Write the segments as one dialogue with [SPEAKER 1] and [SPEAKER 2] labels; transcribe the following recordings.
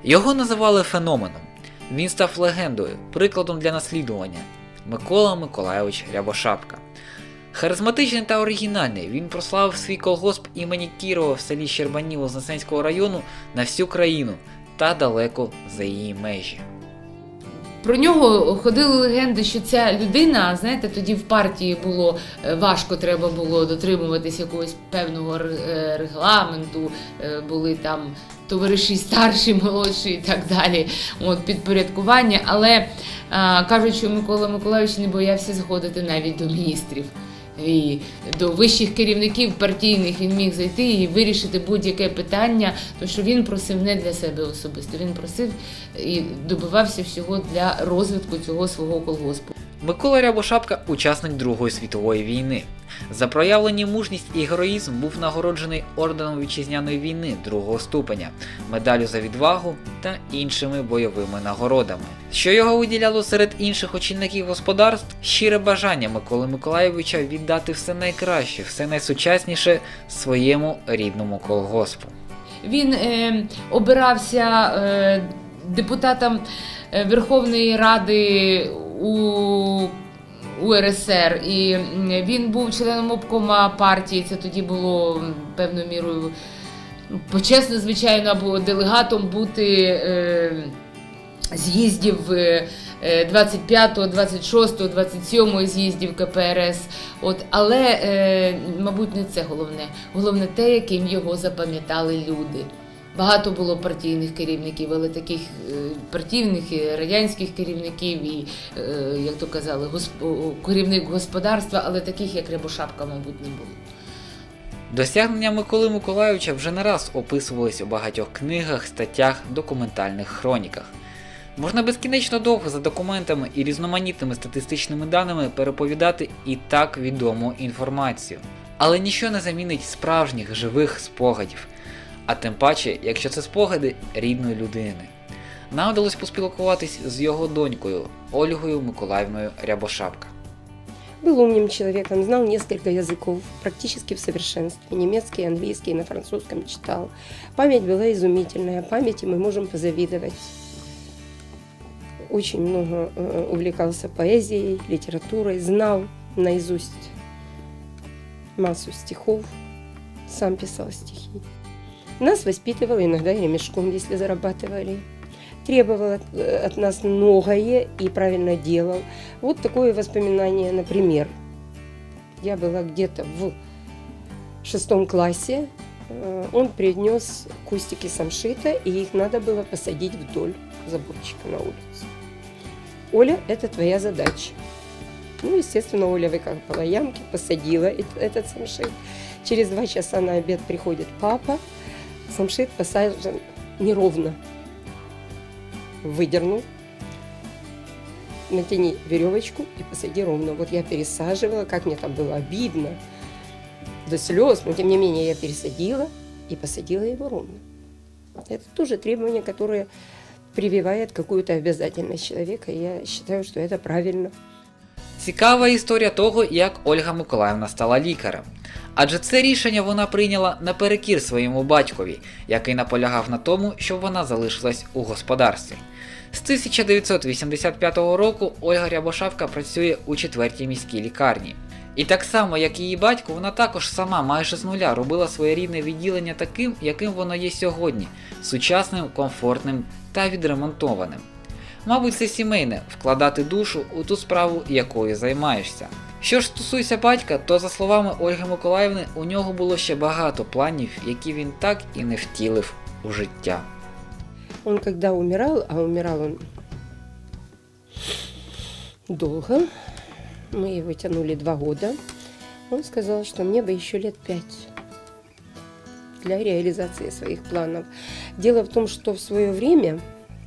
[SPEAKER 1] Його називали феноменом. Він став легендою, прикладом для наслідування. Микола Миколайович Рябошапка. Харизматичний та оригінальний, він прославив свій колгосп імені Кірова в селі Щербані Вознесенського району на всю країну та далеко за її межі.
[SPEAKER 2] Про нього ходили легенди, що ця людина, знаєте, тоді в партії було важко, треба було дотримуватись якогось певного регламенту, були там товариші старші, молодші і так далі, підпорядкування. Але кажуть, що Микола Миколайович не боявся зходити навіть до міністрів. І до вищих керівників партійних він міг зайти і вирішити будь-яке питання, тому що він просив не для себе особисто, він просив і добивався всього для розвитку цього свого колгоспу.
[SPEAKER 1] Микола Рябошапка – учасник Другої світової війни. За проявлені мужність і героїзм був нагороджений орденом Вітчизняної війни другого ступеня, медаллю за відвагу та іншими бойовими нагородами. Що його виділяло серед інших очільників господарств – щире бажання Миколи Миколайовича віддати все найкраще, все найсучасніше своєму рідному колгоспу.
[SPEAKER 2] Він обирався депутатом Верховної Ради УРСР, і він був членом обкома партії, це тоді було певною мірою почесно, звичайно, або делегатом бути з'їздів 25-го, 26-го, 27-го з'їздів КПРС. Але, мабуть, не це головне. Головне те, яким його запам'ятали люди. Багато було партійних керівників, але таких партійних і радянських керівників, і, як то казали, керівник господарства, але таких, як Рябошапка, мабуть, не було.
[SPEAKER 1] Досягнення Миколи Миколайовича вже не раз описувались у багатьох книгах, статтях, документальних хроніках. Можна безкінечно довго за документами і різноманітними статистичними даними переповідати і так відому інформацію. Але ніщо не замінить справжніх, живих спогадів. А тим паче, якщо це спогади рідної людини. Нам вдалося поспілкуватись з його донькою Ольгою Миколаївною Рябошапка.
[SPEAKER 3] Был умным человеком, знал несколько языков, практически в совершенстве. Немецкий, английский, на французском читал. Память была изумительная, памяти мы можем позавидовать. Очень много увлекался поэзией, литературой, знал наизусть массу стихов, сам писал стихи. Нас воспитывал иногда и ремешком, если зарабатывали. Требовал от нас многое и правильно делал. Вот такое воспоминание, например. Я была где-то в 6 классе. Он принес кустики самшита, и их надо было посадить вдоль заборчика на улице. Оля, это твоя задача. Ну, естественно, Оля выкопала ямки, посадила этот самшит. Через 2 часа на обед приходит папа. Самшит посажен неровно. Выдернул, натяни веревочку и посади ровно. Вот я пересаживала, как мне там было обидно, до слез, но тем не менее я пересадила и посадила его ровно. Это тоже требование, которое прививает какую-то обязательность человека, и я считаю, что это правильно.
[SPEAKER 1] Цікава історія того, як Ольга Миколаївна стала лікарем. Адже це рішення вона прийняла наперекір своєму батькові, який наполягав на тому, щоб вона залишилась у господарстві. З 1985 року Ольга Рябошапка працює у 4-й міській лікарні. І так само, як і її батько, вона також сама майже з нуля робила своє рідне відділення таким, яким воно є сьогодні – сучасним, комфортним та відремонтованим. Мабуть, це сімейне – вкладати душу у ту справу, якою займаєшся. Що ж стосується батька, то, за словами Ольги Миколаївни, у нього було ще багато планів, які він так і не втілив у життя.
[SPEAKER 3] Он когда умирал, а умирал он долго, мы его тянули 2 года, он сказал, что мне бы еще лет 5 для реализации своих планов. Дело в том, что в свое время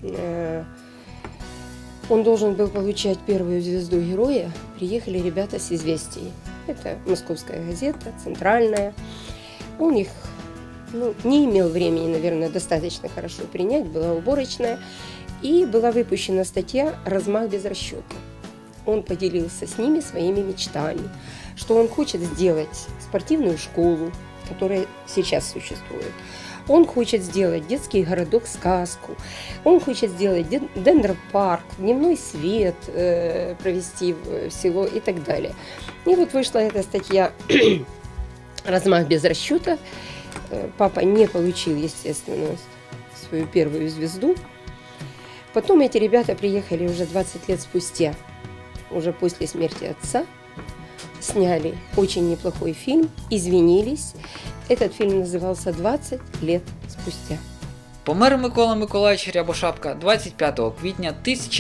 [SPEAKER 3] он должен был получать 1-ю звезду героя. Приехали ребята с «Известий». Это московская газета, центральная. Он их не имел времени, наверное, достаточно хорошо принять. Была уборочная. И была выпущена статья «Размах без расчета». Он поделился с ними своими мечтами, что он хочет сделать спортивную школу, которая сейчас существует. Он хочет сделать детский городок-сказку, он хочет сделать дендропарк, дневной свет провести в село и так далее. И вот вышла эта статья «Размах без расчета». Папа не получил, естественно, свою первую звезду. Потом эти ребята приехали уже 20 лет спустя, уже после смерти отца, сняли очень неплохой фильм, извинились. Этот фильм назывался «20 лет спустя».
[SPEAKER 1] Помер Микола Миколайович Рябошапка 25 квітня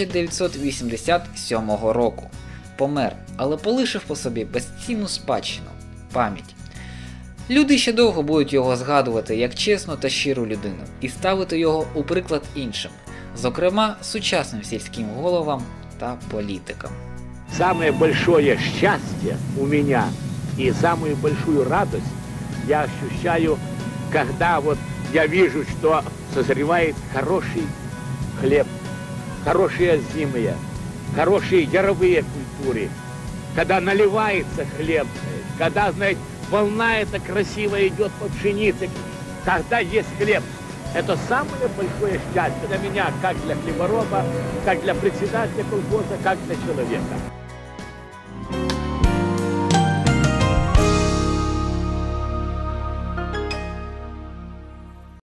[SPEAKER 1] 1987 року. Помер, але полишив по собі безцінну спадщину – пам'ять. Люди ще довго будуть його згадувати як чесну та щиру людину і ставити його у приклад іншим, зокрема сучасним сільським головам та політикам.
[SPEAKER 4] Самое большое счастье у меня и самую большую радость я ощущаю, когда вот я вижу, что созревает хороший хлеб, хорошие озимые, хорошие яровые культуры, когда наливается хлеб, когда, знаете, волна эта красивая идет по пшенице, когда есть хлеб. Это самое большое счастье для меня, как для хлебороба, как для председателя колхоза, как для человека.